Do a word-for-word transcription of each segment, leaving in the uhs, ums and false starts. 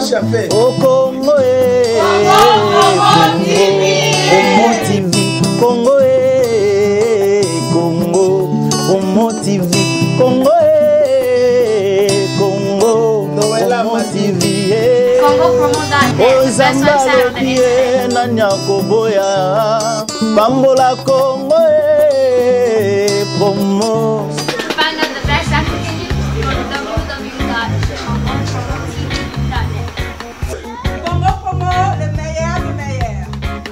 Au Congo, Promo T V, Congo, Congo, Promo T V, Congo, Congo, Promo T V, Congo Promo Ozambalokie na Nyakoboya, Bambola Congo, Promo. Find out the best African music on w w w dot congo promo t v dot net. Congo Promo, le meilleur, le meilleur.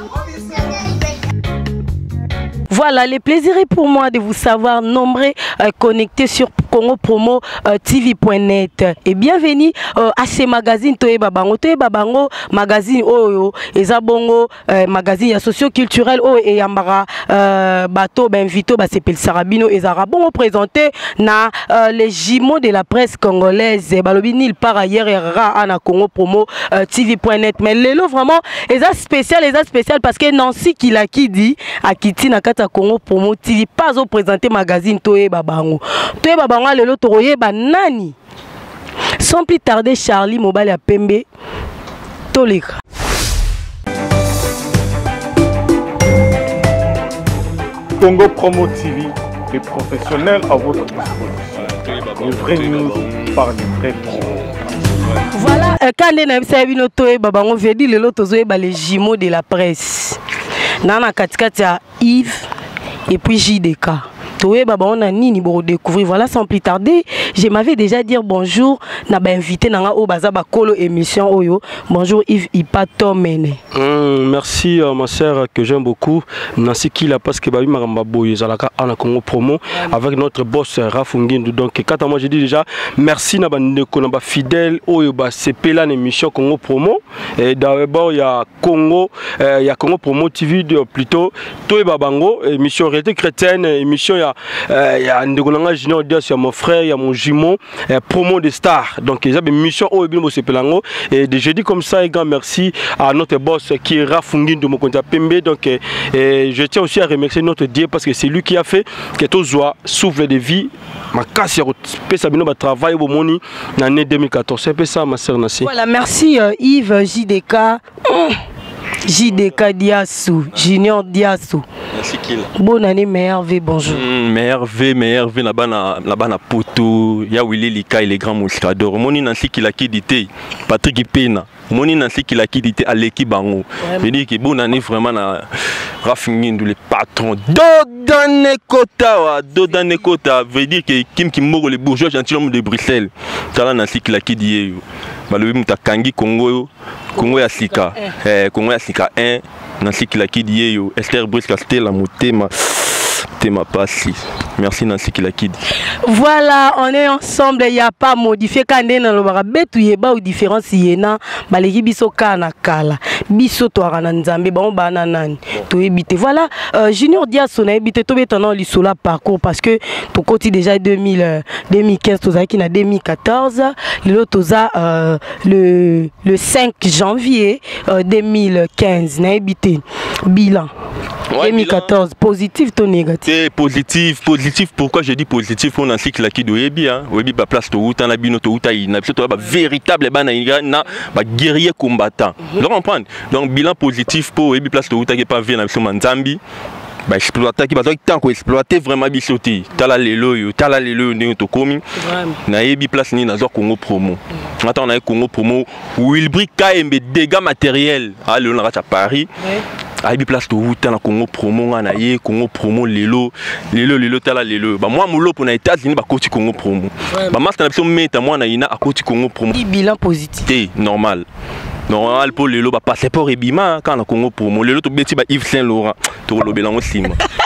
Voilà, le plaisir est pour moi de vous savoir nombreux euh, connectés sur Congo Promo T V point net. Et bienvenue euh, à ce magazine Toye Babango. Toye Babango, magazine Oyo, Ezabongo, euh, magazine socio-culturel Oyo et Yambara, euh, Bateau, ben Vito, bah c'est Sarabino et Zarabongo présenté na euh, les jumeaux de la presse congolaise. Balobini par ailleurs et Ra na Congo Promo euh, T V point net. Mais le lot vraiment, Eza spécial, Eza spécial parce que Nancy qui l'a qui dit à Kiti na kata Congo Promo T V pas au présenter magazine Toye Babango. Toye Babango le lot Toye Banani. Sans plus tarder, Charlie Mobile à Pembe Toleka. Congo Promo T V, les professionnels à votre disposition. Les vraies news par les vrais pros. Voilà, quand on a vu notre babango, veut dire le lot les jumeaux de la presse. Nana Katikati Yves et puis J D K. Toye baba on a nini pour découvrir. Voilà, sans plus tarder, je m'avais déjà dire bonjour na ba invité nanga o baza ba kolo émission oyo. Bonjour Yves Ipato Mene. Mmh, merci euh, ma sœur que j'aime beaucoup. Nancy Kila parce que babi maramba boye zalaka en Congo Promo avec notre boss Rafungindu. Donc quand moi j'ai dit déjà merci na ba ndeko na ba fidèle oyo ba c'est là l'émission Congo Promo et d'abord il y a Congo il euh, y a Congo Promo T V plutôt Toye Babango émission réalité chrétienne émission il y a il y a Ndegolanga Junior Dias, il y a mon frère, il y a mon jumeau, promo des stars. Donc il y a une mission au Ebino Sepelango. Et de jeudi comme ça, un grand merci à notre boss qui est Rafungin de Mokonta Pembe. Donc et je tiens aussi à remercier notre Dieu parce que c'est lui qui a fait que tout soit souffle de vie. Ma casse est Sabino va travailler au Moni en l'année deux mille quatorze. C'est ça ma sœur Nassi. Voilà, merci euh, Yves J D K. Mmh. J D K Diassou, Junior Diassou. Merci Kil. Bonne année, meilleur V, bonjour. Mm, meilleur V, meilleur V, là-bas na Poto, ya Willy Lika et les grands mouchadors. Moni Nancy qui l'a quitté, Patrick Ipena. Moni Nancy qui l'a quitté à l'équipe Bango. Je dis que bonne année vraiment na Rafingin les patrons. Dodane Kota, Dodane Kota, veut dire que Kim Kimoro les bourgeois gentilhomme de Bruxelles. Tala Nancy qui l'a quitté. Balobi Mutakangi Congo, Congo ya Sika, eh Congo ya Sika un, Nancy Kilakidi yo, Esther Briska Stella Mutema, Tema Passi. Merci Nancy Kilakidi. Voilà, on est ensemble, il n'y a pas modifié quand on est dans le barabé, tout y est pas ou différence y est na, balegi biso kana kala, biso to arana nzambe, bon bananan, to ebité. Voilà, euh, Junior Dias on a ebité to bétanon l'isola parcours parce que ton côté déjà deux mille, deux mille quinze, toza qui na deux mille quatorze, le toza euh, le le cinq janvier euh, deux mille quinze, na ebité bilan. Ouais, deux mille quatorze, bilan. Positif ou négatif? C'est positif, positif. Pourquoi je dis positif? On a un cycle qui doit être bien. On a place de route, on a bien notre route, on a véritable guerrier combattant. Donc on prend. Donc bilan positif pour une place de route qui n'est pas bien dans Zambie. Bah exploiter qui va tant qu'on exploiter vraiment bisoté tala lelo yo tala lelo ne to komi na yebi place ni na zo Congo Promo attends na Congo Promo Wilbri Kaembe dégâts matériels à le na à Paris a yebi place to huta na Congo Promo na ye Congo Promo lelo lelo lelo tala lelo ba moi mulo pour na États-Unis ba koti Congo Promo ba master na biso meta moi na ina a koti Congo Promo bilan positif normal. Normal pour le lot, passeport et bima quand on a Congo Promo. Le lot, tu bêtis Yves Saint Laurent, tu as le bélan aussi.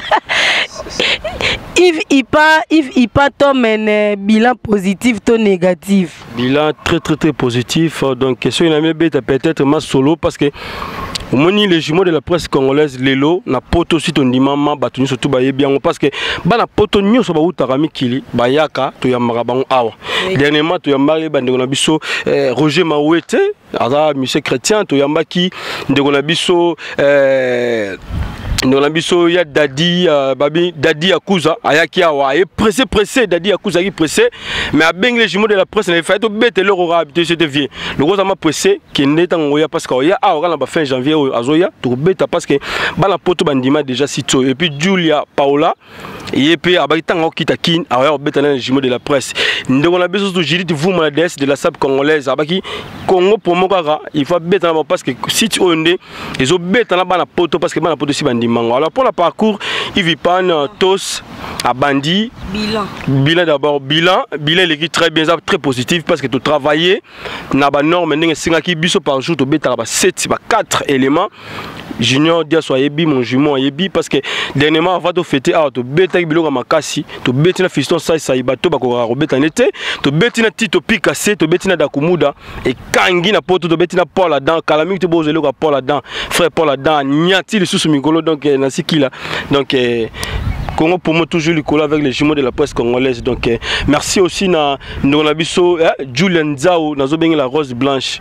Yves Ipa, Yves Ipa, ton bilan positif, ton négatif. Bilan très très très positif. Donc question il a mis peut-être ma solo parce que au moins les jumeaux de la presse congolaise lelo na poto aussi ton dimama batuni surtout ba bien parce que ba na poto nyoso ba utarami kili bayaka to yamara bango awa dernièrement to yamari ba ndeko na biso Roger Mawete aza monsieur chrétien to yambaki ndeko na biso euh Nous l'ambition ya Dadi babi Dadi Akuza ayaki awa et pressé pressé Dadi Akuza qui pressé mais à beng les jumeaux de la presse il fait tout bête leur aura habité cette vie le gros m'a pressé qui n'est en oya parce qu'il y a aura la fin janvier azoya tout bête parce que bala poto bandima déjà sito et puis Julia Paola et puis abaitanga kitakin awa bête les jumeaux de la presse nous a besoin de Judith vous la déesse de la sable congolaise abaki Congo promo kaka il faut bête parce que si tu ondé ils ont bête là bana poto parce que bana poto si bandima. Alors pour le parcours, il vit pas tous à Bandi. Bilan. Bilan d'abord, bilan. Bilan est très bien, très positif parce que tu travailles. N'a pas norme, mais cinq qui biso par jour, tu bêta sept, quatre éléments. Junior dia so yebi mon jumeau yebi parce que dernièrement avant de fêter ah to bêta ki biloko makasi to bêta na fiston sai sai bato ba ko robeta nete to bêta na tito pikase to bêta na dakumuda et kangi na poto to bêta na Paul là-dedans kalami to bozelo ka Paul là-dedans frère Paul là-dedans nyati le sous mikolo donc na sikila donc Congo pour moi toujours le coller avec les jumeaux de la presse congolaise donc merci aussi na Ndolabiso Julian Zao nazo bengi la rose blanche.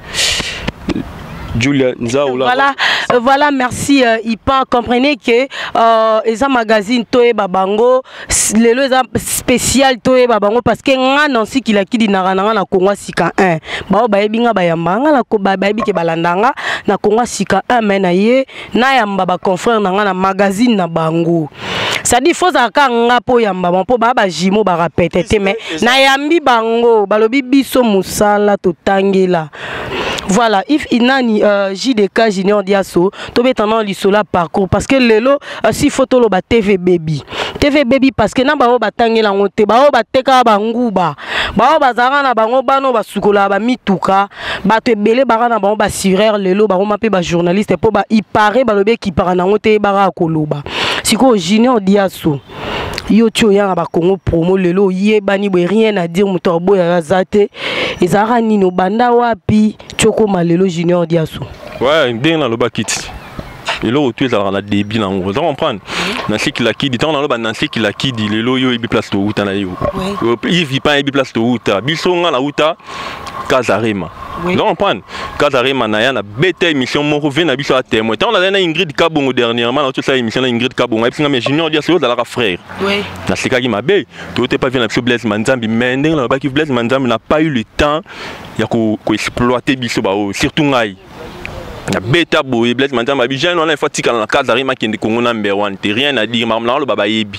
Julia Nzao là. Voilà, euh, voilà, merci euh, Ipa. Comprenez que euh, les magazines Toe Babango, les lois spéciales Toe Babango parce que nga nansi kila kidi narana na Congo sika un. Bao baebinga bayambanga na ko baebi ke balandanga na Congo sika un mena ye na yamba ba confrère na nga na magazine na bango. Ça dit faut zaka nga po yamba bon po ba ba jimo ba répéter mais na yambi bango balobi biso musala to tangela. Voilà, if inani euh, J D K Junior Diasso, tobe tendant l'isola parcours parce que lelo euh, si photo lo ba T V baby. T V baby parce que na ba o batangela ngote ba o bateka ba nguba. Ba o bazanga na bango bano ba sukola ba mituka, ba te belé ba na ba ba sireur lelo ba o mape ba journaliste po ba i pare ba lobe ki para na ngote ba koloba. Siko Junior Diasso. Yo tio ya ba Congo promo lelo yebani bo rien à dire mutorbo ya zate. Ezara nino banda wapi Choko Malelo Junior Diasso. Ouais, dès dans le bakit. Et là, tu es dans la débit là, on va comprendre. Nancy qui l'a qui dit, on a le Nancy qui l'a qui dit, les loyaux et place de route là yo. Il vit pas et place de route. Bisson la route Kazarema. Donc on prend Kazarema na ya na bête émission mon revient na biso à témoin. On a donné Ingrid Kabongo dernièrement, on a toute ça émission Ingrid Kabongo. Et puis mais Junior Diasso dans la frère. Oui. Na sika qui m'a bé. Tout est pas bien na Blaise Manzambi, mais là ba qui Blaise Manzambi n'a pas eu le temps ya ko exploiter biso ba surtout ngai. Na beta boy Blaise Manzambi bi jeune on a fatika na Kazarema qui est Congo number one. T'es rien à dire, maman le baba yebi.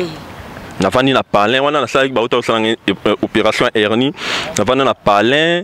Na fani na parlé, on a na ça ba auto opération Ernie. Na fani na parlé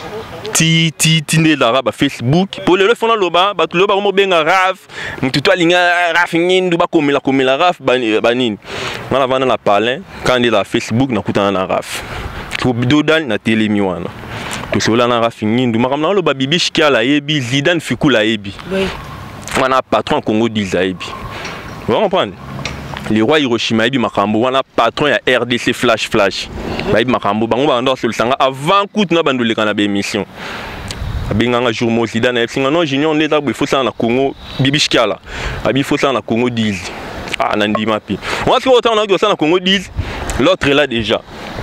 ti ti ti ne l'arabe Facebook pour le fond loba ba tout loba mo benga raf tu toi linga raf ngindu ba komela komela raf banini na vana na parler quand il la Facebook na kutana na raf to dodal na telemi wana to sola na raf ngindu makamna loba bibi shikala yebi Zidane Fikula yebi oui wana patron Congo Diza yebi vous comprenez le roi Hiroshima yebi makambo wana patron ya R D C flash flash baïb makambo bango ba ndor sol sanga avant coup na bandole kana be émission abenganga jour mo Zidane et singa non junior ndeza bo faut ça na Congo bibishkala abi faut ça na Congo dix ah nandi mapi moi ce autant on a ça na Congo dix l'autre est là déjà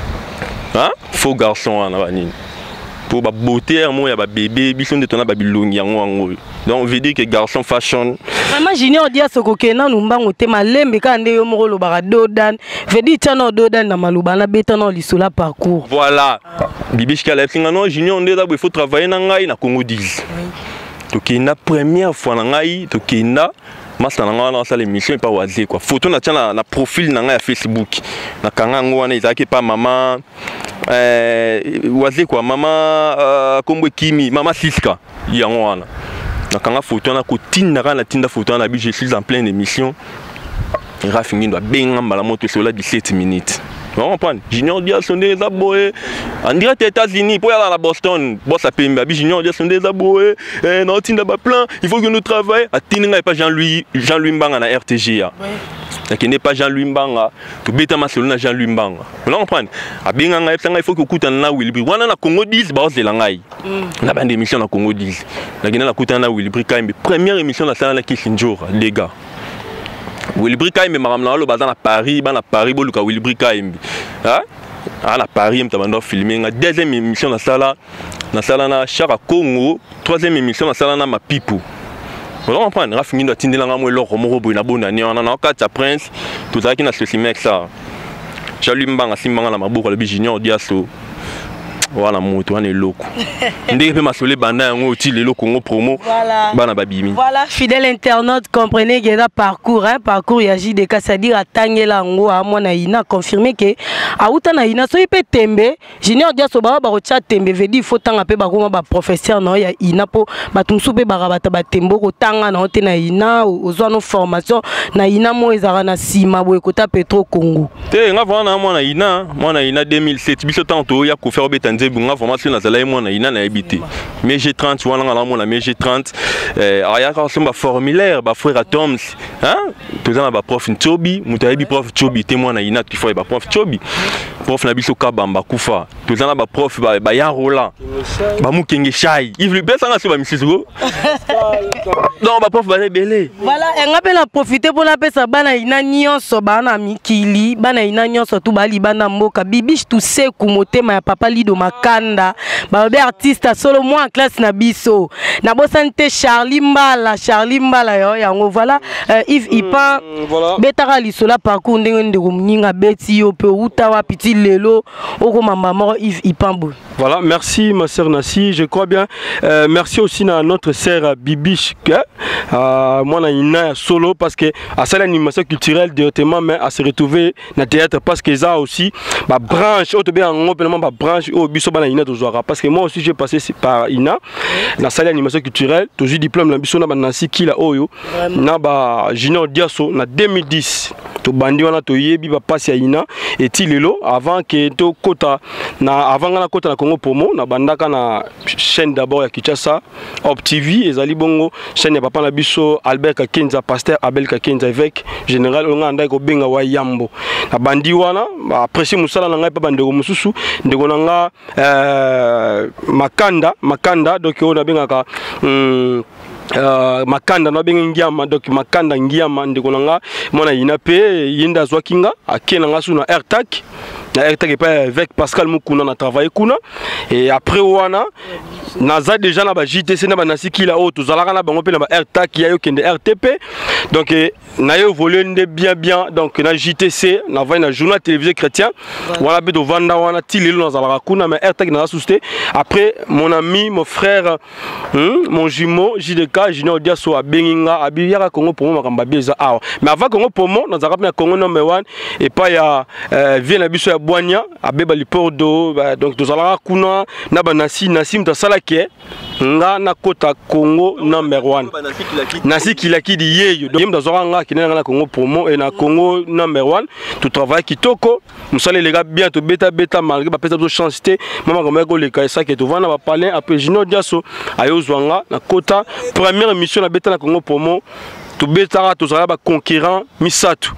hein faux garçon na banini pour ba beauté mo ya ba bébé bison de tona ba bilongi yango yango donc on veut dire que garçon fashion vraiment Junior Diasso kokena numbango te malembe ka nde yo moko lo ba dodan veut dire tano dodan na maluba na betano lisola parcours voilà bibishka la singa non Junior ndeza il faut travailler na ngai na Congo dix to kina première fois na ngai to kina masa na ngai na sala émission pas wazi quoi photo na tana na profil na ngai ya Facebook na kanga ngo wana izaki pa mama euh wazi quoi mama euh kombo kimi mama Siska yango wana na kanga photo na ko tinda na tinda photo na bi je suis en pleine émission Raf Ngindo benga mbala moto sola dix-sept minutes. On comprend. Junior Diasso des aboé en direct aux États-Unis pour aller à Boston. Boss a payé Babi Junior Diasso des aboé et non tinda ba plan, il faut que nous travaillions à tinga et pas Jean-Louis Jean-Louis Mbanga na R T G A. Ça qui n'est pas Jean-Louis Mbanga, to beta masolona Jean-Louis Mbanga. On comprend. A benga il faut que kuta na Wilbri. Wana na Congo dix ba de langai. Na bande émission na Congo dix. Na gina na kuta na Wilbri Kaimbe. Première émission na sala na Kissinjora les gars. Wilbri Kaimbe maramna lo bazana Paris, ba na Paris boluka Wilbri Kaimbe. Hein? À la Paris, on a filmé la deuxième émission dans la salle, dans la salle na Chara Congo, troisième émission dans la salle na Mapipo. Vous comprenez, Raf Ngindo atindela nga mo eloko moko boy na bonani on a quatre prince tout ça qui na ceci mec ça. Jalu mbanga simbanga na mabuka le Junior Diaso. Voilà moto wana eloko. Ndenge pe masole banda yango oti lelo Congo promo bana babimi. Voilà, fidèle internaute, comprenez que là parcours hein, parcours ya J D K, c'est-à-dire atangela ngo a mona ina confirmer que a uta na ina so ipe tembe Junior Diaso ba ba rocha tembe veut dire faut tanga pe ba ko ba professeur no ya ina po batumsu pe ba bata ba tembo ko tanga na ote na ina ozwa no formation na ina mo ezara na sima bo ekota Petro Congo. Te nga vona mona ina, mona ina deux mille sept biso tanto ya ko faire betanze bunga formation na zala mona ina na habité. Mais G trente wana ngala mona mais G trente euh aya ka somba formulaire ba frère Toms, hein? Tout ça ba prof Ntobi, mutayebi prof Chobi témoin na ina qui faut ba prof Chobi. Prof na biso kabamba kufa. Tout ça ba prof ba ba ya rola. Ba mukenge shai. Yves le pesa nga so ba misisugo. Non ba prof ba belé. Voilà, on appelle en profiter pour la pesa bana ina nyonso bana mikili, bana ina nyonso tu bali bana mboka bibish tu sais kumote ma papa lido makanda. Ba be artiste solo moi en classe na biso. Na bosante Charlie Mbala, Charlie Mbala yo yango voilà euh, Yves Ipan voilà. Betara lisola parcours ndenge ndeko mninga beti yo pe uta wa piti lelo oko mama mort Yves Ipan bo. Voilà, merci ma sœur Nassi, je crois bien. Euh, merci aussi à notre sœur Bibiche, euh, moi na ina solo parce que à cette animation culturelle directement mais à se retrouver dans le théâtre parce que ça aussi ma branche autre bien en complètement ma branche au biso bana ina tozwara parce que moi aussi j'ai passé par ina dans salle animation culturelle toujours diplôme na biso na Nassi kila oyo na ba Junior Diaso na deux mille dix to bandi wana to yebi ba passe ya ina et tilelo avant que to kota na avant na kota na Congo Promo na bandaka na chaîne d'abord ya Kinshasa Op T V ezali bongo chaîne ya papa na biso Albert Kakenza pasteur Abel Kakenza évêque général onga ndai ko benga wa yambo na bandi wana apprécier musala na ngai pa bandeko mususu ndeko na nga euh, makanda makanda donc on a benga ka um, Uh, makanda na benga ngiama donc makanda ngiama ndeko nanga mona ina pe yinda zwakinga akena nga suna airtag na airtag pa avec Pascal Mukuna na travailler kuna et après wana naza déjà na ba J T C na ba Nassi kila auto zalaka na bango pe na ba airtag ya yo kende R T P donc eh, na yo volé ndé bien bien donc na J T C na va na journal télévisé chrétien voilà be do vanda wana tilelo na zalaka kuna mais airtag na susté après mon ami mon frère hmm, mon jumeau J D K Junior Diaso a benginga abiyaka Congo Promo makamba bieza awa mais avant Congo Promo na zaka na Congo number one et pas ya vient na biso ya Boania abeba liport do donc tozala kuna na ba Nassi Nassi mtasala ke nga na kota Congo number one Nassi kilaki di yeyo donc mtazora nga kinena na Congo Promo et na Congo number one tout travail kitoko musale les gars bien to beta beta malgré ba pesa de chance té mama comme ko le kaisa ke to vana ba parler après Junior Diaso ayo zwanga na kota première mission na beta na Congo Promo to beta to zala ba conquérant misatu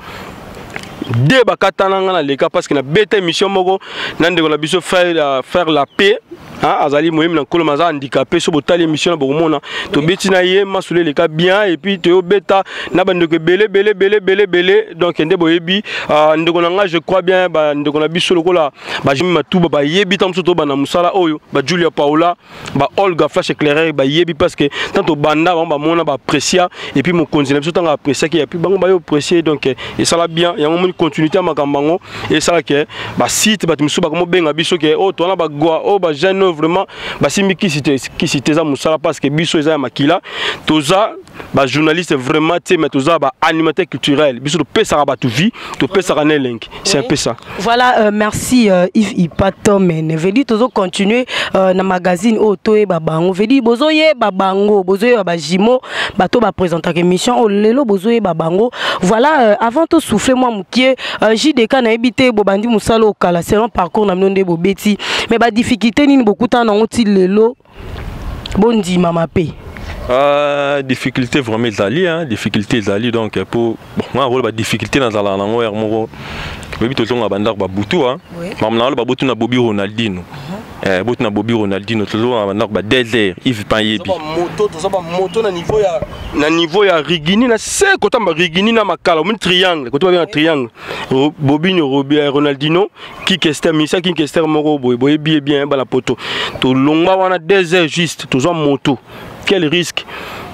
de bakatana na leka parce que na beta mission moko nande ko na biso faire faire la paix hein azali moyem na kolo maza handicapé so botali mission na bomona to beti na ye masule leka bien et puis to beta na bande ko belé belé belé belé belé donc ndé boyebi ndeko na nga je crois bien ba ndeko na biso lokola ba jimi matuba ba yebi tam so to ba na musala oyo ba Julia Paula ba Olga Flash éclaireur ba yebi parce que tanto banda ba mona ba apprécier et puis mon continue biso tanga apprécier qui et puis bango ba yo apprécier donc et ça la bien ya mon continuité à makambango et ça que ba site ba timiso ba comme benga biso que oh to na ba goa oh ba jeune vraiment ba simi qui cité qui cité za musala parce que biso eza makila toza ba journaliste vraiment té mais toza ba animateur culturel biso to pesa ba tu vie to pesa na link c'est un peu ça voilà euh, merci euh, Yves Ipato men veut dire tozo continuer euh, na magazine auto e babango veut dire bozo ye babango bozo ye ba jimo bato ba présenter émission o lelo bozo ye babango voilà euh, avant to souffler moi mukie euh, J D K na ebité bobandi musalo okala c'est un parcours na mnonde bobeti mais ba difficulté nini beaucoup temps na oti lelo bondi mama pe Euh, difficulté vraiment zali hein difficulté zali donc pour bon moi rôle ba difficulté dans la langue er moko bebi to zonga bandar ba butu hein mamna ba butu na Bobby Ronaldinho eh butu na Bobby Ronaldinho to zonga bandar ba désert Yves Panyebi moto to ba moto na niveau ya na niveau ya Rigini na se kota ba Rigini na makala mon triangle kota ba triangle Bobby Ronaldinho qui kester misa qui kester moko boy boy bien bien ba la poto to longba wana désert juste to zo moto. Quel risque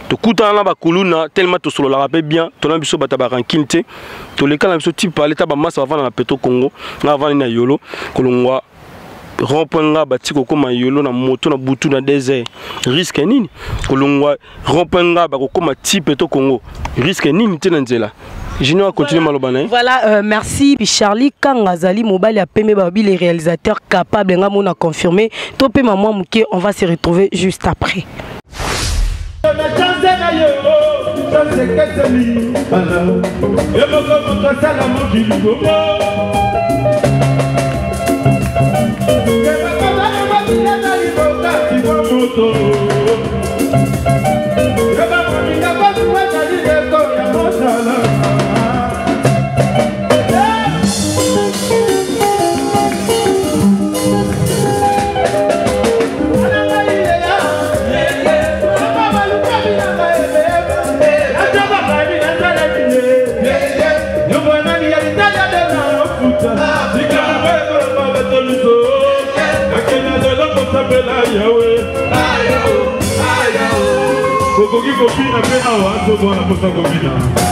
tokutana na bakuluna tellement tosololaka mpe bien tona biso bato ya barankine te toleka na biso type paleta bamasa bavanda na Petro Congo nga bavandi na yolo kolongwa rond-point nga bati kokoma yolo na moto na butu na désert risque nini kolongwa rond-point nga bakokoma ti Petro Congo risque nini te na nzela Junior continue malobana. Voilà, euh, merci. Puis Charlie Kangazali Mobile a payé Babi les réalisateurs capables nga mona confirmé. Topé maman Mouké, on va se retrouver juste après. Kokoki kopina pe awa tobona posa kopina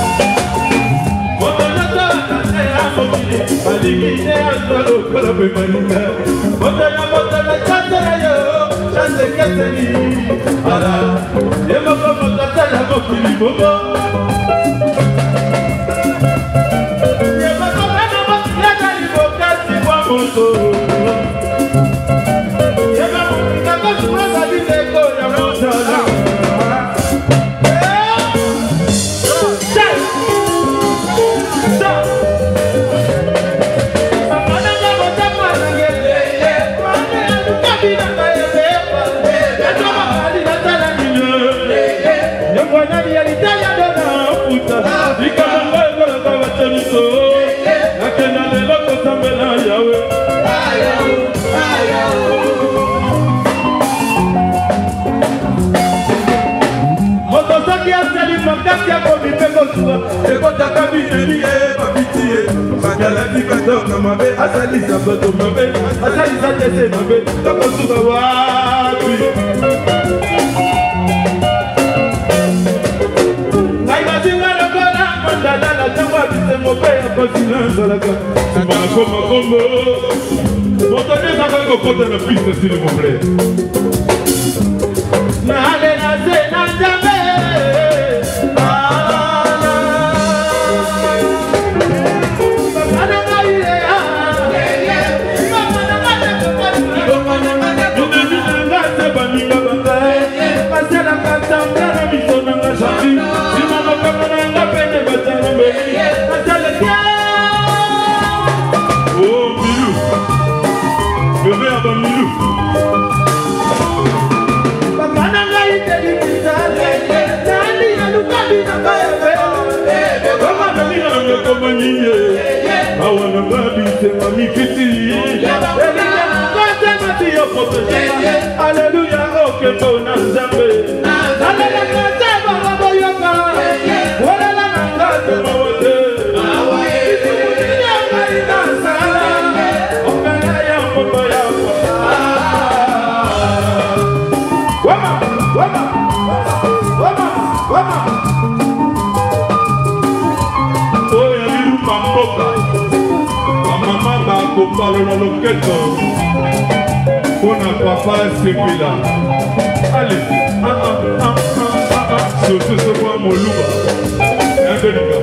Motonata na ya mokili Baliki ne azalo kola pe maninga Motona motona chante yo Chante keteni Ala Yemoko motata ya mokili bobo Yemoko mena mokili ya libokati kwa moto Yemoko mena mokili ya motala Asalisa bato mabe, asalisa tese mabe, toko suka wapi. Naiba zinga lokola, mandala la jangwa bise mope ya pasina zalaka. Sibana koma kombo, motonye zaka kokota na piste s'il vous plaît. Na ale na se na jambe. Alléluia, oh que bon Nzambe. Alléluia, Baba Yoga. Voilà la nanga de Mawade. Wama, wama, wama, wama. Oh ya liru pamboka. Mama ba ko palo na loketo. Ona papa sepila. Allez, ah ah ah ah ah. Surtout ce point mon loup. Un peu de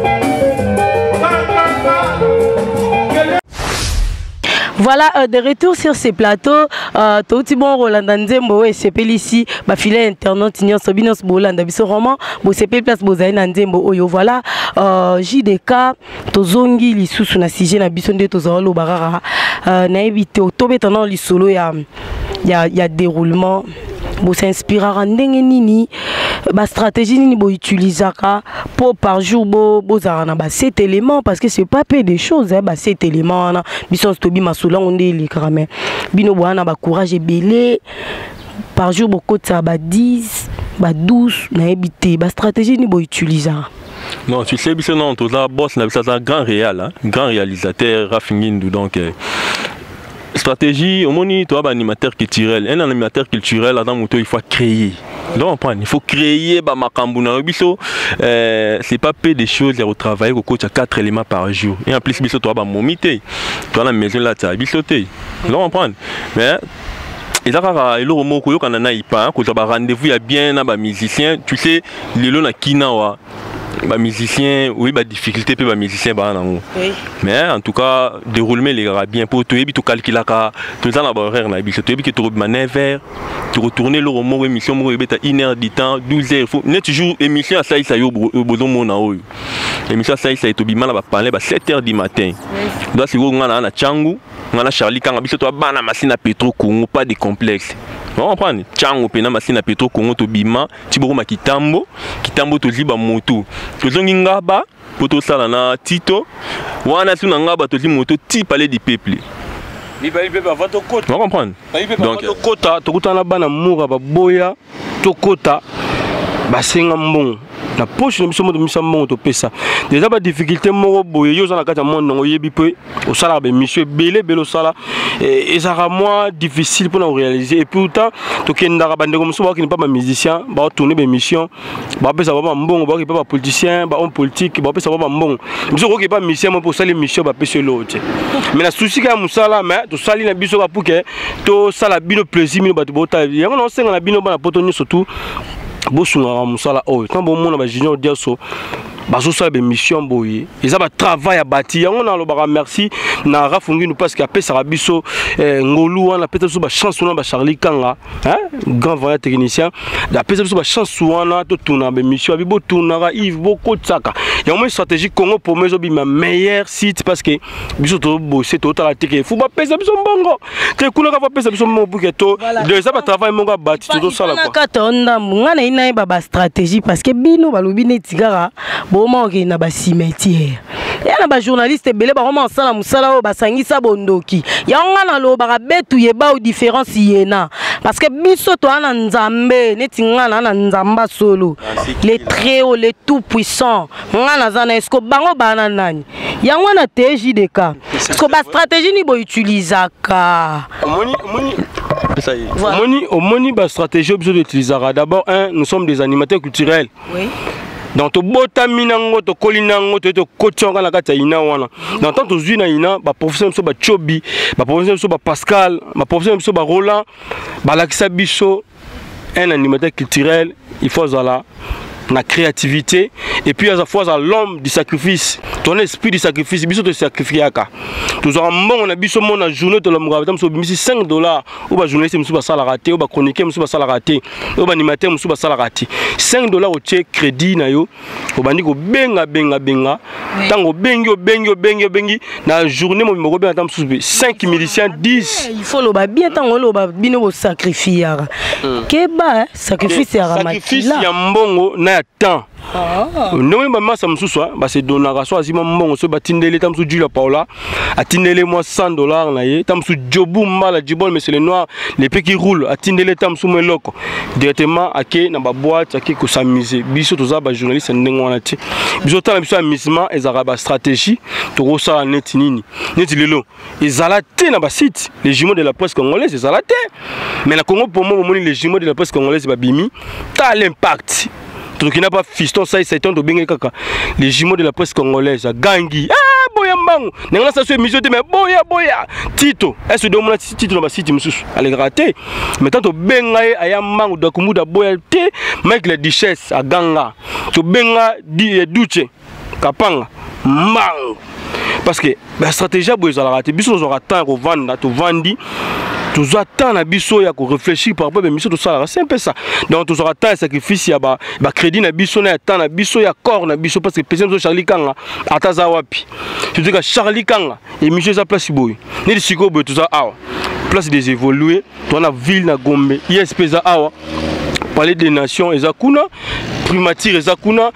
Voilà, euh, de retour sur ces plateaux, euh, tout bon Roland Nzembo et sepel ici, bah filet internet ignon sobinos bolanda biso roman, bo sepel place bozaina Nzembo oyo voilà, euh, J D K tozongi lisusu na sujet na biso nde tozalo barara, euh, na évité otobe tendant li solo ya ya ya déroulement. Bo s'inspirera ndenge nini ba stratégie nini bo utilisaka pour par jour bo bozarana ba sept éléments parce que c'est pas peu de choses hein ba sept éléments na biso tobi masula onde li kramé bino boana ba courage belé par jour bo kota ba dix ba douze na ebité ba stratégie ni bo utilisaka. Non, tu sais, non, tout ça, boss, c'est un grand réal, hein? Grand réalisateur, Rafinguindou, donc. Euh, stratégie, au moins, tu as un animateur culturel. Un animateur culturel, Adam Mouto, il faut créer. Donc il faut créer ba makambuna biso euh, c'est pas peu de choses à travailler au coach à quatre éléments par jour et en plus biso toi ba momité toi la maison là tu biso té donc on prend mais et là quand il le mot ko kana na ipa ko ba rendez-vous ya bien na ba musicien tu sais lelo na kinawa ba musicien oui ba difficulté pe ba musicien ba nango mais en tout cas déroulement les gars bien pour toi et puis tu calculer ka tout ça na ba horaire na biso toi et puis tu remas neuf heures tu retourner le romo émission mo beta une heure du temps douze heures faut net toujours émission ça ça yo bozo mona o émission ça ça to bima na ba parler ba sept heures du matin donc si vous ngana na changu ngana Charlie Kanga biso to bana machine à Petro Congo pas de complexe. On va prendre changu pena machine à Petro Congo to bima tiboko makitambo kitambo to ziba moto to zongi ngaba poto sala na Tito wana tuna ngaba to zi moto ti palais du peuple. Ni ba ibe ba vato kota. On comprend. Donc kota to kutana bana mura ba boya to kota ba senga mbongo. La poche de mission de mission monte pesa déjà pas difficulté moko boye yo za na kata monde ngo yebi pe au salaire be monsieur belé belo sala et ça sera moins difficile pour nous réaliser et pourtant to kenda bande comme ça qui n'est pas ma musicien ba tourner be mission ba pesa ba mbongo ba qui pas politicien ba homme politique ba pesa ba mbongo monsieur ko qui pas musicien pour salir mission ba pesa l'autre mais la souci ka musala mais to sali na biso ba pour que to sala bino plaisir bino ba to bota yango no senga na bino ba na poto surtout bosunga musala oyo quand bon mona ba junior diaso bazo sa be mission boye ils ba travail à bâti on a le bara merci na rafungi nous parce que après ça biso ngolu wana peut-être so ba chance na ba Charlie Kanga hein grand voyant technicien la peut-être so ba chance wana to tourner be mission bi bo tournera Yves boko tsaka ya une stratégie Congo pour mezo bi ma meilleur site parce que biso to bosser to ta teke faut ba pesa biso mbongo te kuna ka pesa biso mbongo pour que to de ça ba travail mon gars bâti to ça la quoi ka onda ngana ina ba stratégie parce que bino balobi netigara bon qui na ba cimetière ya na ba journaliste belé ba vraiment sala musala o ba sangisa bondoki ya ngana lo ba betu yeba o différence yena parce que biso to ana nzambe neti ngana na nzamba solo les très hauts les tout puissants ngana zana esko bango bana nani ya ngana T J D K esko ba stratégie ni bo utilisaka moni moni Moni, au moni, la stratégie besoin d'utiliser. D'abord, un, nous sommes des animateurs culturels. Oui. Donc, tu bota minango, tu kolinango, tu kochonga la kata ina wana. Donc, tant tu zuina ina, ba professeur mso ba Chobi, ba professeur mso ba Pascal, ba professeur mso ba Roland, ba Lakisa Bicho, un animateur culturel, il faut là. La créativité et puis à la fois à l'homme du sacrifice ton esprit du sacrifice biso de sacrifier aka tous en bon on a biso mon la journée de l'homme grave so bimisi cinq dollars ou ba journaliste musu ba sala raté ou ba chroniqueur musu ba sala raté ou ba animateur musu ba sala raté cinq dollars au check crédit na yo o bandi ko benga benga benga tango bengi o bengi o bengi o bengi na journée mo mo bien tam musu cinq miliciens dix il faut lo ba bien tango lo ba bino bo sacrifier ke ba sacrifice ya ramatila sacrifice ya mbongo na temps. Non mais maman ça me soucie, bah c'est donner soit si maman on se batindele tam sous Julia Paula, atindele moi cent dollars na ye, tam sous Jobu mala Jibol mais c'est les noirs, les pays qui roulent, atindele tam sous meloko directement à qui na ba boîte à qui ko s'amuser. Biso to za ba journaliste ndenge wana ti. Biso ta biso amusement et araba stratégie to ça net nini. Net lelo. Ezalate na ba site, les jumeaux de la presse congolaise ezalate. Mais la Congo pour moi les jumeaux de la presse congolaise ba bimi, ta l'impact. Tout qui n'a pas fiston ça c'est un de bien kaka les jumeaux de la presse congolaise gangi ah boya mbangu n'engana ça sur émission mais boya boya Tito est-ce que mon Tito na ba site mususu allez rater mais tant to benga aya mbangu de kumuda boya te mec la duchesse à ganga to benga di duche kapanga mbangu parce que la stratégie boya za rater biso zo rater ko vendre to vandi tous attendent à biso ya ko réfléchir par rapport à mission tout ça c'est un peu ça donc tous attendent sacrifice ya ba ba crédit na biso na attend na biso ya corps na biso parce que personne Charlie Kanga ataza wapi tu dis que Charlie Kanga et monsieur sa place boy ni siko boy tout ça awa place des évoluer dans la ville na Gombe I S P za awa parler des nations et zakuna primature eza kuna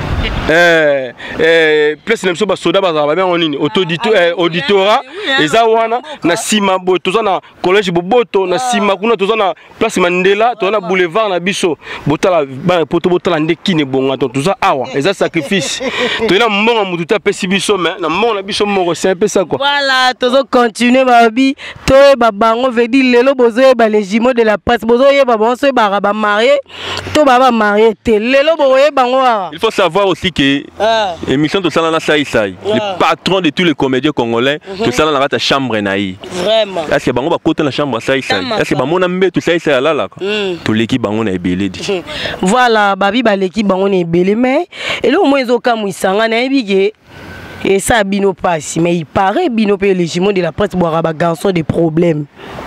eh eh place na biso ba soda ba ba bien nini auditorat eza wana na sima bo toza na collège Boboto na sima kuna toza na place Mandela toza na boulevard na biso botala ba poto botala ndekine bonga to toza awa eza sacrifice to na mbonga mutu ta pesi biso mais na mbonga na biso moko c'est un peu ça quoi. Voilà, tozo continuer babi to ba bango veut dire lelo bozo ba les jumeaux de la presse bozo yeba bonso ba ba marié to ba ba marié te lelo boye bango. Il faut savoir aussi que ah. émission de Salana Saï Saï, ah. le patron de tous les comédiens congolais, mm -hmm. de Salana la chambre naï. Vraiment. Est-ce que bango ba côté la chambre Saï Saï? Est-ce que bango na mbé tout Saï Saï là là quoi? Tout l'équipe bango na ebelé dit. Voilà, babi ba l'équipe bango na ebelé mais et là au moins zo kamu isanga na ebige. Et ça bino passe mais il paraît bino pe les jumeaux de la presse boira ba garçon des problèmes.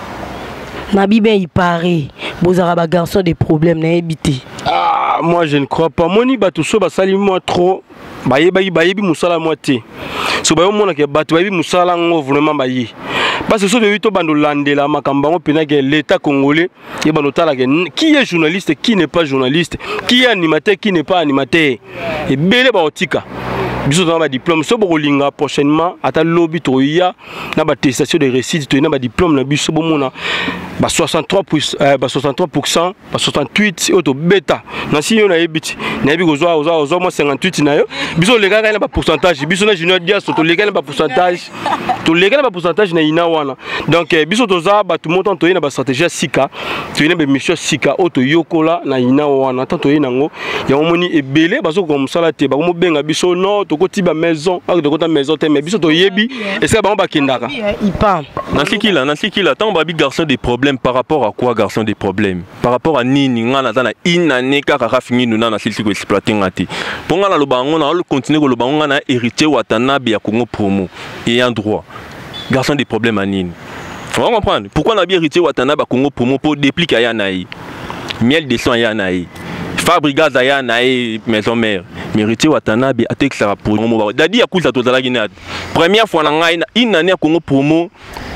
Nabi ben il paraît bozara ba garçon des problèmes na ebité. Ah, moi je ne crois pas. Moni batuso basali moi trop. Baye baye baye bi musala moitié. So bayo mona ke batu baye bi musala ngo vraiment baye. Parce que so de vito bando landela makambango pena que l'état congolais et bando tala que qui est journaliste qui n'est pas journaliste, qui est animateur qui n'est pas animateur. Et belé ba otika. Biso dans ma diplôme so bolinga prochainement ata lobby to ya na ba attestation de réussite to na ba diplôme na biso bomona ba soixante-trois pour cent ba soixante-trois pour cent ba soixante-huit auto bêta na si yo na ebiti na ebi kozwa ozwa ozwa mo cinquante-huit na yo biso le gars na ba pourcentage biso na junior dia so to le gars na ba pourcentage to le gars na ba pourcentage na ina wana donc biso toza ba tout montant to na ba stratégie sika to na ba mission sika auto yokola na ina wana tant to ina ngo ya omoni ebele bazo ko msala te ba mo benga biso no côté ba maison avec de côté maison mais biso to yebi et ça ba ba kindaka il parle Nancy Kila Nancy Kila tant babi garçon des problèmes par rapport à quoi garçon des problèmes par rapport à nini ngana zana inane kaka rafini nous na sisi ko exploiter ngati ponga na lobango na le continuer ko lobango na héritier Watanabe ya Congo Promo et en droit garçon des problèmes à nini on va comprendre pourquoi na bien héritier Watanabe à Congo Promo pour dépliquer ya naï miel de sang ya naï Fabriga Zaya naï maison mère mérité Watanabe a texte à promo dadi ya kuza tozala gina première fois na ngai na une année à Congo Promo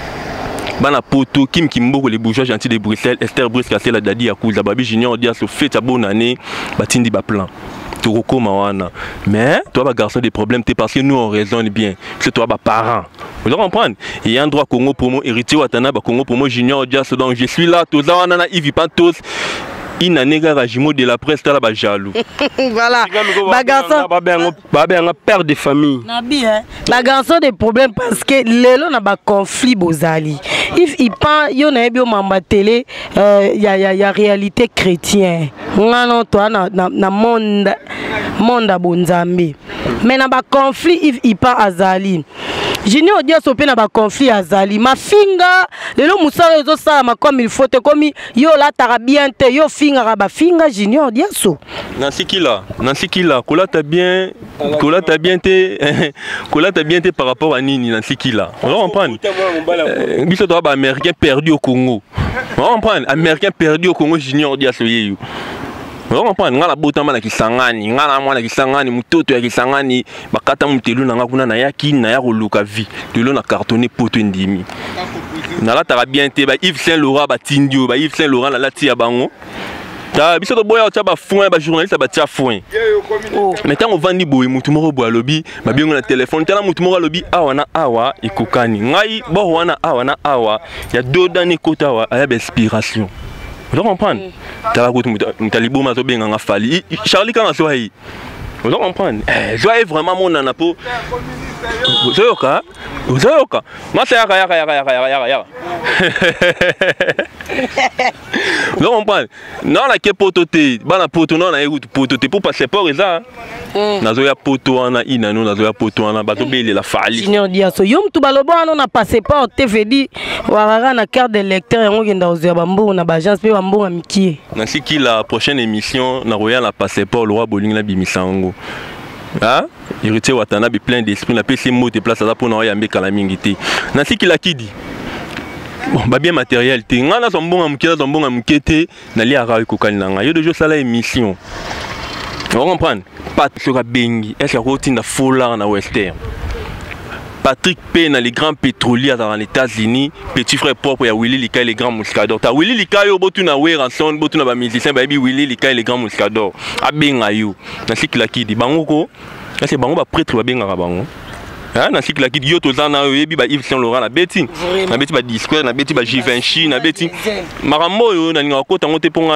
bana poto Kim Kimboko les bourgeois gentils de Bruxelles Esther Brice Cassé la dadi ya kuza babi junior dia so fait ta bonne année batindi ba plan Toroko mawana mais toi ba garçon des problèmes t'es parce que nous on raisonne bien c'est toi ba parent vous comprenez il y a un droit Congo Promo héritier Watanabe Congo Promo junior dia so donc je suis là tous on a Yves Pantos il n'a négé rajimo de la presse là bas jaloux. Voilà. Bagarçon. Baba un père de famille. Nabi hein. Bagarçon des problèmes parce que lelo na ba conflit bozali. If il pas yo na bio mamba télé euh y a y a y a réalité chrétien. Ngano toi na na monde monde bonzambe. Mais na ba conflit if il pas azali. Junior dia sopé na ba conflit azali. Ma finga lelo musala zo sa ma comme il faut te comme yo la tarabien te yo finga ba finga Junior dia so. Nancy Kila, Nancy Kila, kola ta bien, kola ta bien te, kola ta bien te par rapport à Nini Nancy Kila. On va comprendre. Biso doit ba américain perdu au Congo. On va comprendre. Américain perdu au Congo Junior dia so yeyo. On va comprendre. Ngala botama na kisangani, ngala mwana kisangani, mutoto ya kisangani, bakata mutelu na ngakuna na yaki na ya koluka vie. Telo na cartonné poto ndimi. Na la ta bien te ba Yves Saint Laurent ba tindio, ba Yves Saint Laurent la lati ya bango. Ta biso to boya ta ba foin ba journaliste ba tia foin. Mais tant on vandi boy mutu moko bo lobby, ba bingo na téléphone, tala mutu moko lobby awa na awa ikokani. Ngai bo wana awa na awa, ya do dani kota wa aya inspiration. Vous comprenez? Tala ko mutalibo mazo benga nga fali. Charlie quand so hai. Vous comprenez? Eh, joie vraiment mon nana po. Vous avez quoi? Vous avez quoi? Moi c'est yaka yaka yaka yaka yaka yaka. Vous comprenez? Non la ke potote, bana poto non na écoute potote pour passer pour ça. Nazo ya poto ana ina no nazo ya poto ana bato bele la fali. Seigneur dia so yom tu balobo ana na passeport T V D warara na carte de lecteur yango ngenda ozo bambo na bagence pe bambo na mikie. Nansi ki la prochaine émission na royal la passeport le roi Boling la bimisango. Ah, héritier Watanabe plein d'esprit na pesi mot de place à pour na yambe kala mingité. Nansi ki la kidi. Bon, bah bien matériel te ngana son bon amukela son bon amukete na li ara kokani nanga. Yo de jo sala émission. On comprend pas sur bengi est-ce que routine na fola na western. Patrick Pena, les grands pétroliers dans les États-Unis, petit frère propre, il y a Willy Lika et les grands mouscadors. Tu as Willy Lika, il y a Ranson, il y a musicien, il y a Willy Lika et les grands mouscadors. Abengayo. Dans ce qu'il a dit, Bango, là c'est Bango, prêtre, Bango. Dans ce qu'il a dit, il y a Yves Saint Laurent, la bêtise. La bêtise, Discord, la bêtise, Givenchy, la bêtise. Marambo, il y a un côté,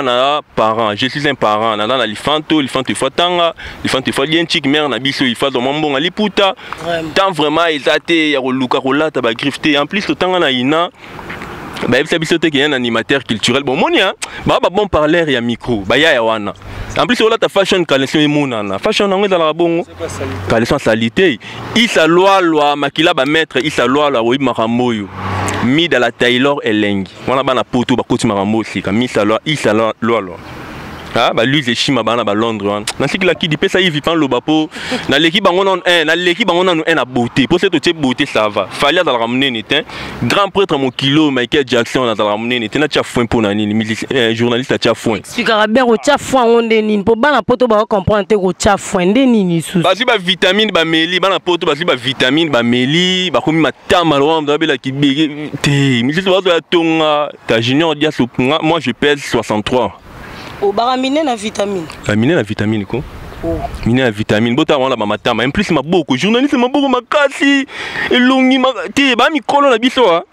parent. Je suis un parent. Dans la Lifanto, Lifanto, Fatanga, Lifanto, Falienchik, mère, Nabiso, il faut mon bon à Liputa. Tant vraiment, ils étaient, il y a le Lucarola, t'as grifté. En plus, le temps, on a une. Bah, il y a un animateur culturel. Bon, mon ya, bah, bon parler, il y a micro. Bah, il y a Yawana. En plus, on a ta fashion collection et mon fashion on est dans la bonne collection salité. Il sa loi loi makila ba mettre il sa loi loi oui maramoyo. Mi dans la Taylor et Lengi. On a ba na poto ba koti maramo si ka mi sa loi il sa loi loi. Ah bah lui c'est chima ba na ba Londres. Dans ce qui la qui dit ça il vit pas le bapo. Na l'équipe on a un na l'équipe on a un à beauté. Pour cette type beauté ça va. Fallait dans la ramener n'était. Grand prêtre mon kilo Michael Jackson dans la ramener n'était na tia foin pour nani journaliste à tia foin. Expliquera bien au tia foin on nini pour ba na poto ba comprendre te au tia foin nini sous. Ba si ba vitamine ba meli ba na poto ba si ba vitamine ba meli ba komi matama lo ba la ki te. Mais c'est toi tonga ta junior dia moi je pèse soixante-trois. Au baramine la vitamine. La mine la vitamine quoi? Oh. Mine la vitamine. Bota wala ba matama. En plus ma beaucoup journaliste ma beaucoup makasi. Elongi ma te ba mi kolo na biso ha.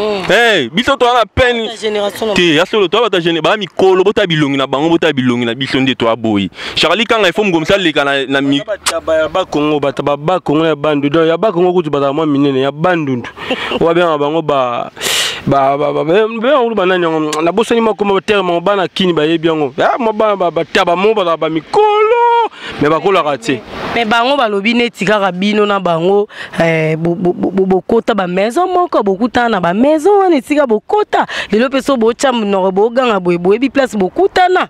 Eh, biso to na peine. Te ya solo to ba ta géné ba mi kolo bota bilongi na bango bota bilongi na biso nde to aboyi. Charlie kanga il faut ngom sa leka na na mi ba ba Congo ba ta ba Congo ya bandu do ya ba Congo kutu ba ta mo minene ya bandu. Wa bien bango ba ba ba ba ba ba na na bosani mako mo terme ba na kini ba yebiango ah mo ba ba taba mo ba ba mikolo mais ba kola raté mais bango ba lobi neti kaka bino na bango eh bokota ba maison moko bokuta na ba maison wana etika bokota lelo peso bo cham no bo ganga boye boye bi place bokuta na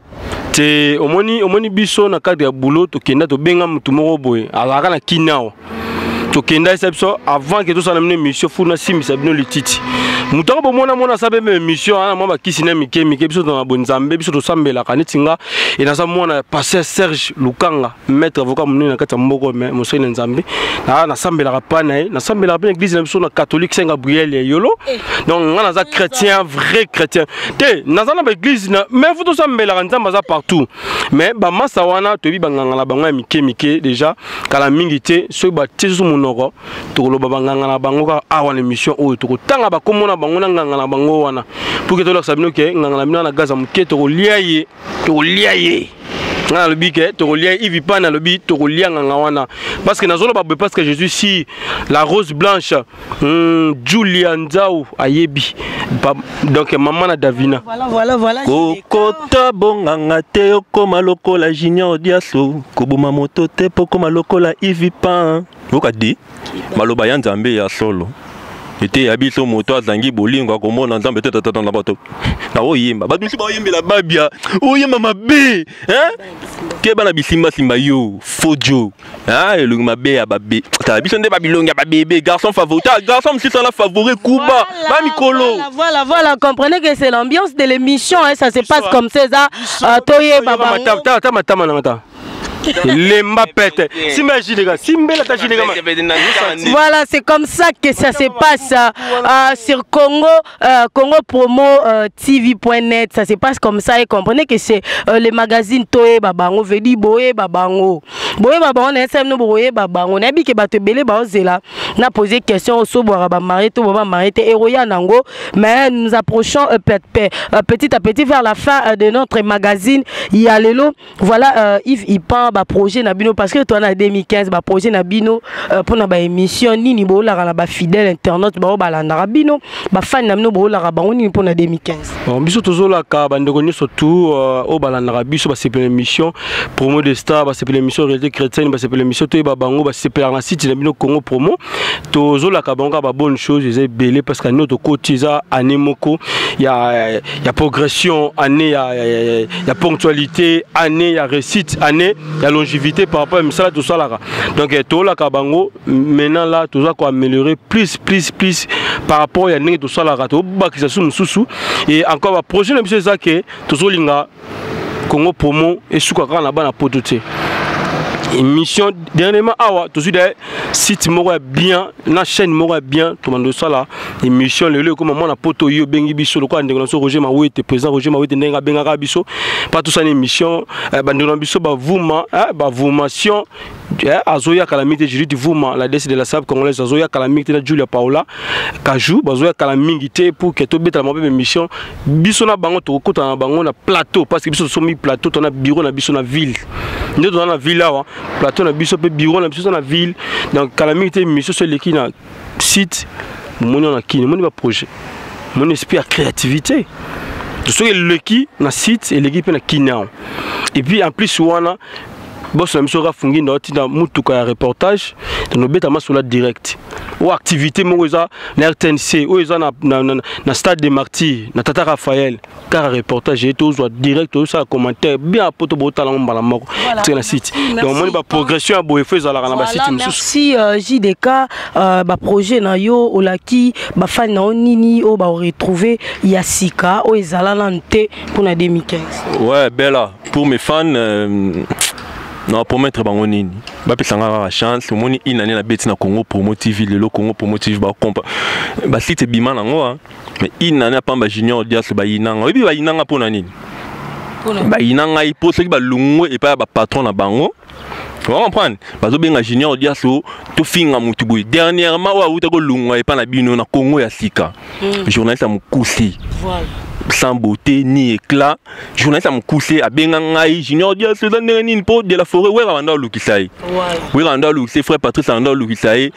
te omoni omoni biso na cadre ya boulot to kenda to benga mutu moko boye alaka na kinao to kenda sepso avant que tout ça n'amène mission fourna sim sabino le titi muto bo mona mona sabe me mission ana mama kisina mike mike biso to na bonzambe biso to sambela kanitinga et na sa mona passer Serge Lukanga maître avocat munina kata mboko me mosene nzambe na na sambela kapana na sambela bien église na biso na catholique Saint Gabriel yolo donc ngana za chrétien vrai chrétien te na za na église na mais faut to sambela nzamba za partout mais ba masa wana to bi banganga la bango mike mike déjà kala mingi te so ba tisu munoko to lo babanganga na bango ka awa émission o to tanga ba komona bango na nganga na bango wana pour que to la sabino ke nganga na mina na gaza muke to liaye to liaye na le bi ke to liaye ivi pa na le bi to lianga nganga wana parce que nazolo ba parce que Jésus si la rose blanche hmm, Julia Nzao ayebi donc maman na Davina voilà voilà voilà kokota bonganga te okoma lokola junior diaso koboma moto te pokoma lokola ivi pa okadi maloba ya nzambe ya solo était abiso moto azangi bolingo akomona nzambe tete tete na bato na oyemba bato misi ba oyembela babia oyemba mabe hein ke bana bisimba simba yo fojo ah elongi mabe ya babe ta biso nde babilongi ya babebe garçon favori ta garçon misi sana favori kuba ba mikolo voilà voilà comprenez que c'est l'ambiance de l'émission hein, ça se passe comme ça ça toye baba ta ta matama na mata les mapette s'imagine les gars simbela ta gine voilà c'est comme ça que ça se passe euh, sur Congo euh, Congo Promo euh, T V point net ça se passe comme ça et comprenez que c'est euh, les magazines Toé Babango Vedi Boé Babango Boé Babango na SM no Boé Babango na bi ke bato belé ba ozela na poser question au so boira ba marié to ba marié te héroïa nango mais nous approchons euh, petit à petit vers la fin euh, de notre magazine il y a lelo voilà euh, Yves Ipan ba projet na bino parce que toi en deux mille quinze ba projet na bino euh, pour na ba émission nini bo la na ba fidèle internaute ba ba la na bino ba fan na bino bo la ba nini pour na deux mille quinze bon biso tozola ka ba ndeko nyo surtout au ba la na biso ba c'est émission promo de star ba c'est émission réalité chrétienne ba c'est émission to ba bango ba c'est na site na bino Congo Promo tozola ka bango ba bonne chose ils belé parce que notre cotiza année moko il y a il y a progression année il y a il y a ponctualité année il y a réussite année il y a longévité par rapport à ça tout ça là donc tout là kabango maintenant là tout ça quoi améliorer plus plus plus par rapport à tout ça là tout bakisa sous sous et encore la prochaine monsieur ça que tout ça linga Congo Promo et sous quoi na bana pototé émission dernièrement awa tout de suite site moko bien na chaîne moko bien tout monde ça là émission le le comme moi poto yo bengi biso le quoi ndeko so Roger Mawete président Roger Mawete ndenga benga biso pas tout ça une émission bandeko biso ba vuma ba vumation azoya calamité Judith Vuma la décide de la sable congolaise azoya calamité na Julia Paola Kajou bazoya calamité pour que to beta ma émission biso na bango to kota na bango na plateau parce que biso so mi plateau to na bureau na biso na ville nous dans la ville là plateau na biso pe bureau na biso na ville donc calamité émission sur l'équipe na site mon na kini mon ba projet mon esprit à créativité tout ce que l'équipe na site et l'équipe na kini et puis en plus wana boss na miso rafungi na tina mutuka ya reportage no beta masola direct ou activité mo eza na R T N C ou eza na na, na, na stade des martyrs na Tata Raphaël car reportage et tout soit direct ou ça commentaire bien poto bota la mbala moko c'est na site donc moi ba progression à boefo za la na site merci euh, J D K euh, ba projet na yo olaki ba fan na nini o ba retrouver Yasika o ezala lante pour na deux mille quinze. Ouais bella pour mes fans euh... non pour mettre bango nini ba pesanga la chance moni inane na beti na Congo Promo T V le Congo Promo T V ba compa ba site bima nango mais inane pamba junior dias ba inanga et puis ba inanga pona nini ba inanga i pour ceux qui ba lungo et pas ba patron na bango vous comprenez bazo benga junior dias to finga mutu boy dernièrement wa uta ko lungo et pas na bino na Congo ya sika journaliste amukusi voilà sans beauté ni éclat journaliste a couché à bengangai junior dia c'est dans une pot de la forêt ouais randa lukisai ouais randa lukisai frère Patrice randa lukisai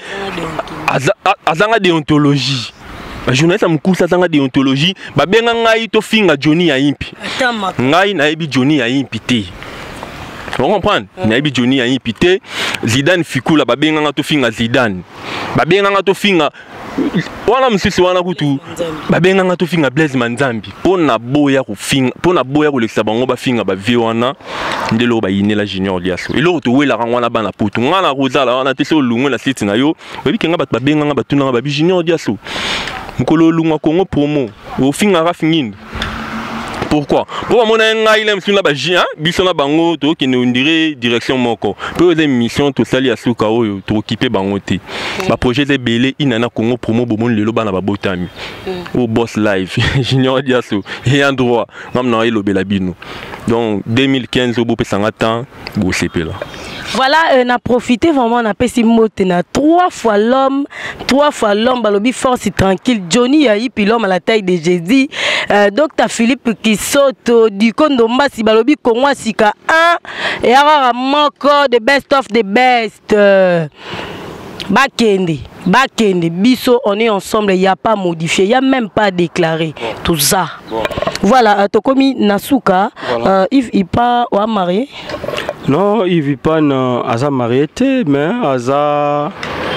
azanga déontologie ba journaliste a couché azanga déontologie ba bengangai to finga Johnny ya impi ngai na ebi Johnny ya impi te vous comprenez na ebi Johnny ya impi te Zidane Fikula ba benganga to finga Zidane ba benganga to finga wana msisi wana kutu babenga to finga Blaise Manzambi pona boya ku finga pona boya ku lekisa bango ba finga ba vie wana ndelo ba yinela junior diaso elo to wela rangwana bana putu ngana kozala wana te so lungu la site na yo bebi kenga bat babenga nga batuna ba junior diaso mukolo lunga Congo Promo o finga rafingindo. Pourquoi? Pour mon ngai lem sur la baji hein biso na bango to ki ne dirait direction moko pour les missions to sali asuka oyo to occuper bango te ba projet de belé inana Congo Promo bomon lelo bana ba botami au boss live junior diaso et endroit ngam na elo belabino donc deux mille quinze au bope sanga temps go cp là. Voilà, on a profité vraiment, on a passé motena trois fois l'homme, trois fois l'homme, balobi force tranquille. Johnny Yahi, puis l'homme à la taille de Jésus. Euh, Docteur Philippe qui saute du Kondomba, si balobi Kongo Sika un, et alors moko the best of the best. Euh, Bakende, Bakende, Bisso, on est ensemble, il n'y a pas modifié, il n'y a même pas déclaré. Tout ça. Bon. Voilà, euh, Tokomi Nasuka, voilà. euh, Yves Ipa, ou marié? Non, Yves Ipa, Aza marié, mais Aza.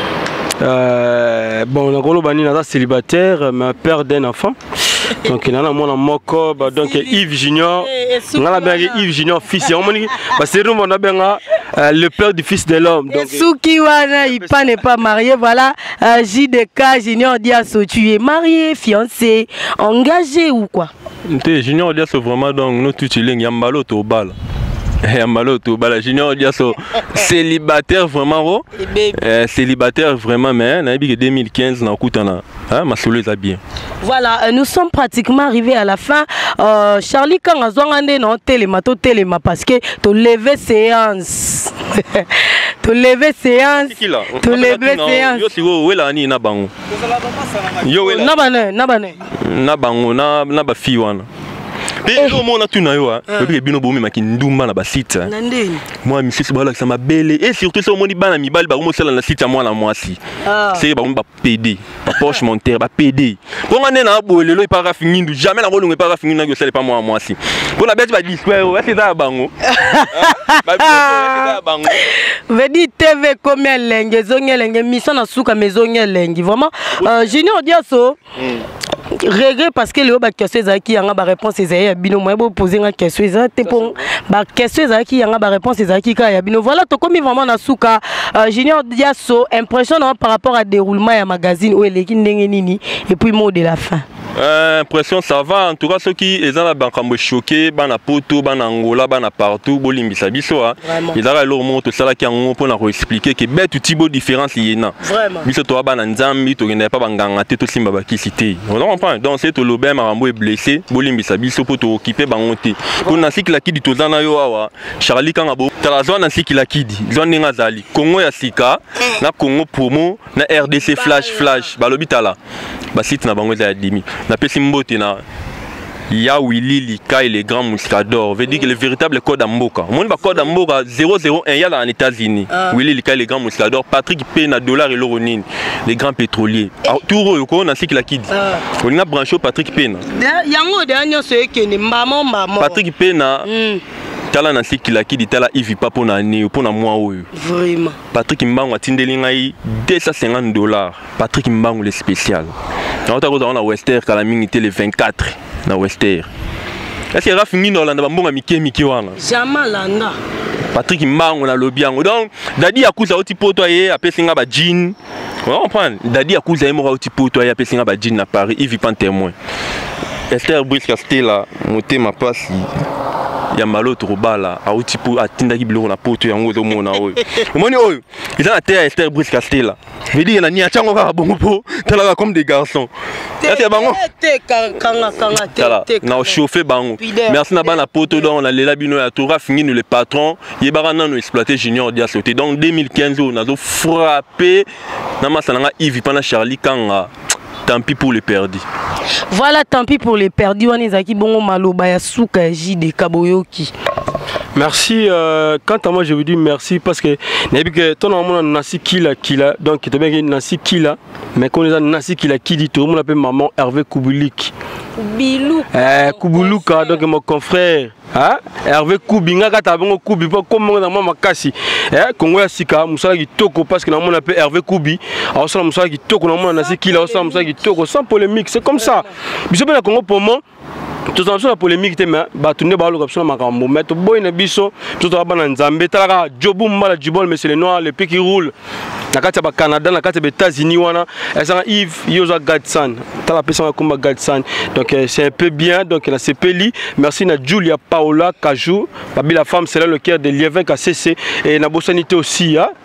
Euh, bon, on a Bani Aza célibataire, mais père d'un enfant. Donc il y a un mon moko donc Yves Junior on a bien Yves Junior fils c'est nous on a bien le père du fils de l'homme donc Suki wana Ipa n'est pas marié voilà J D K Junior Diaso tu es marié fiancé engagé ou quoi Junior Diaso vraiment donc nous tout il y a mbalo to bal Yambalo to bala Junior Diaso célibataire vraiment oh célibataire vraiment mais na bi deux mille quinze na kutana hein ma solo est bien. Voilà, euh, nous sommes pratiquement arrivés à la fin. Euh, Charlie quand on a non téléma to téléma parce que tu lever séance. Tu lever séance. Tu lever séance. Yo si wo wela ni na bango. Yo wela. Na bane, na bane. Na bango na na ba fi wana. Et au monde tu n'as eu depuis bino bomi makindumba na ba site. Moi monsieur bala ça m'a belle et surtout ça au monde bana mi bal ba mo sala na site moi na moi si. C'est ba ba P D, ba poche monter ba P D. Pour ngane na bolelo e para fingindu jamais na bolongo e para fingindu na sala pas moi moi si. Pour la bête ba di ouais c'est ça bango. Ba c'est ça bango. Vedi T V combien lenge zonge lenge mission na suka mezonge lenge vraiment Junior Diaso. Regret parce que le bas question qui a ba réponse ezaya bino moi bo poser une question ezate pour ba question qui a ba réponse ezaki qui ya bino voilà to comme vraiment na suka Junior Diaso impressionnant par rapport à déroulement ya magazine ou eleki ndenge nini et puis mot de la fin. Euh, impression ça va en tout cas ceux qui ils ont la banque choqué bana poto bana Angola bana partout bolimbisa biso ils ont leur monte ça là qui en pour nous expliquer que bête tout type différence yena vraiment biso to bana nzambi to n'est pas banganga te to simba bakisité on comprend donc c'est to lobé marambo est blessé bolimbisa biso pour to occuper bangote pour na siki la kidi to zana yo awa Charlie Kangabo tala zone na siki la kidi zone ngazali Congo ya sika na Congo promo na R D C flash flash balobitala ba site na bango ya demi na pesi mbote na ya Willy Lika et les grands mouscadors veut dire que le véritable code Mboka mon ba code Mboka zéro zéro un ya dans les États-Unis Willy Lika et les grands mouscadors Patrick Pena dollar et l'euronine les grands pétroliers tout ko na siki la kid on a branché Patrick Pena yango dernier c'est que ne maman maman Patrick Pena tala na siki la kid tala ivi pas pour na ne pour na moi oyo vraiment Patrick Mbango a tindeli ngai deux cent cinquante dollars Patrick Mbango le spécial on t'a on a Wester calamité le vingt-quatre na Wester est-ce que Raf Ngino la mbonga mike mike wana jamais landa Patrick Mbango na lobiango donc dadi akuza oti poto ye apesinga ba jean on comprend dadi akuza ye mo oti poto ye apesinga ba jean na Paris il vit pas témoin Esther Brice Castella motema pasi ya maloto robala a oti po atinda ki biloko na poto yango zo mona oyo omoni oyo ils ont terre Esther Brice Castella veut dire na ni achango ka bongo po tala comme des garçons est bango te kanga kanga te na chauffer bango merci na bana poto donc on a lela bino ya toura fini le patron yebara nano exploiter junior dia sauté donc deux mille quinze on a zo frappé na masananga Yves pana Charlie Kanga tant pis pour les perdus. Voilà, tant pis pour les perdus. On est à qui bon maloba ya souka J de Kaboyoki. Merci. Euh, quant à moi, je vous dis merci parce que que ton nom nasi kila kila donc tu bien nasi kila mais qu'on est nasi kila qui dit tout le monde appelle maman Hervé Koubulik. Bilou. Eh Koubuluka donc mon confrère. Hein? Hervé Koubinga kata bongo Koubi pas comme moi dans ma makasi. Eh Congo ya sika musala kitoko parce que on appelle Hervé Koubi. Alors ça musala kitoko na nasi kila ça musala kitoko sans polémique, c'est comme ça. Biso na Congo pour moi tout ça la polémique mais ba tourner ba lo caption makambo mais to boy na biso tout to ba na nzambe talaka jobu mbala jibol mais c'est les noirs les pays qui roulent na kati ba Canada na kati ba États-Unis wana ezanga Yves Yoza Gadsan tala pesa komba Gadsan donc c'est un peu bien donc la C P L I merci na Julia Paola Kajou babi la femme c'est là le cœur de Liévin K C C et na bosanité aussi hein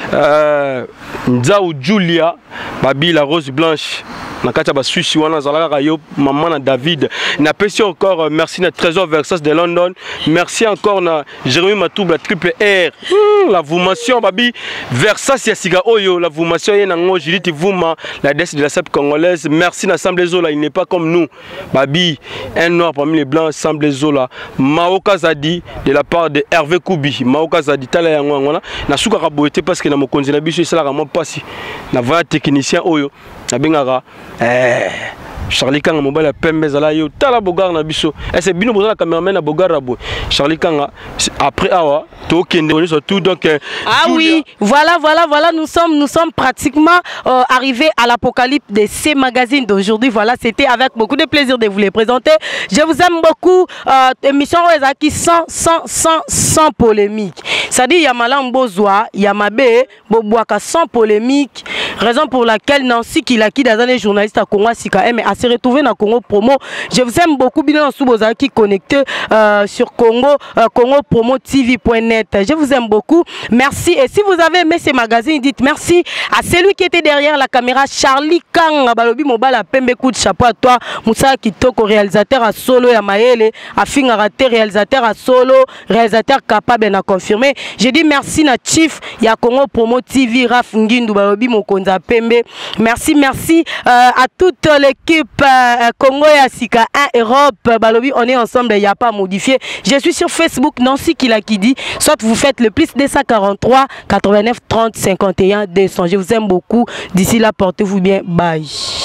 euh Nzao Julia babi la rose blanche na kati ba Suisse wana zalaka yo maman na David na pesi encore euh, merci na Trésor Versas de London merci encore na Jérémy Matouba triple R mmh, la vumation babi Versas ya siga oyo la vumation yena ngo Judith Vuma la déesse de la sep congolaise merci na Assemblée Zola il n'est pas comme nous babi un noir parmi les blancs Assemblée Zola Maoka Zadi de la part de Hervé Koubi Maoka Zadi tala yango ngona na suka ka boité parce que na mokonzi na biso sala ka mo pasi na va technicien oyo na bengaka eh Charlie Kanga mobile à Pembe Zala yo tala bogar na biso et c'est bino la cameraman na bogar rabo Charlie Kanga après awa to kende surtout donc euh, ah Julia. Oui voilà voilà voilà nous sommes nous sommes pratiquement euh, arrivés à l'apocalypse de ces magazines d'aujourd'hui voilà c'était avec beaucoup de plaisir de vous les présenter je vous aime beaucoup euh, émission qui sans sans sans sans polémique ça dit Yamala Mbozwa Yamabe Boboaka sans polémique raison pour laquelle Nancy Kilaki dans les journalistes à Congo Sika mais se retrouver dans Congo Promo. Je vous aime beaucoup bien en Souboza qui connecté euh, sur Congo euh, Congo Promo T V point net. Je vous aime beaucoup. Merci et si vous avez aimé ces magazines, dites merci à celui qui était derrière la caméra Charlie Kanga Balobi Mobala Pembe coup de chapeau à toi Moussa Kitoko réalisateur à solo ya Maele à Fingarate réalisateur à solo réalisateur capable de confirmer. Je dis merci na Chief ya Congo Promo T V Raf Ngindu Balobi Mokonza Pembe. Merci merci euh, à toute l'équipe Euh, Congo et Asika un Europe Balobi on est ensemble il n'y a pas modifié je suis sur Facebook Nancy Kilakidi soit vous faites le plus deux cent quarante-trois quatre-vingt-neuf trente cinquante et un deux cents je vous aime beaucoup d'ici là portez-vous bien bye.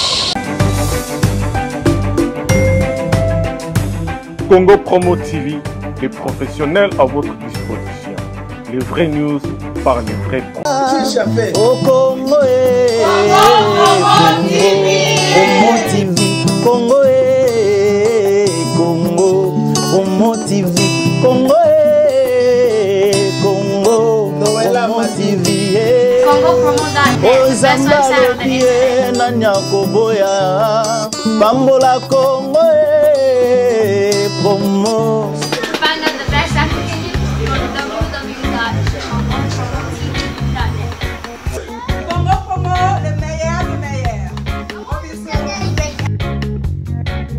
Congo Promo T V, les professionnels à votre disposition. Les vraies news par les vrais comptes. Au Congo, eh, Promo T V, Congo, eh, Congo, Promo T V, Congo, eh, Congo, Promo T V, eh. Congo Promo dot net. Ozamba Best website on the lobi internet. na nyakoboya Pambola Congo eh, promo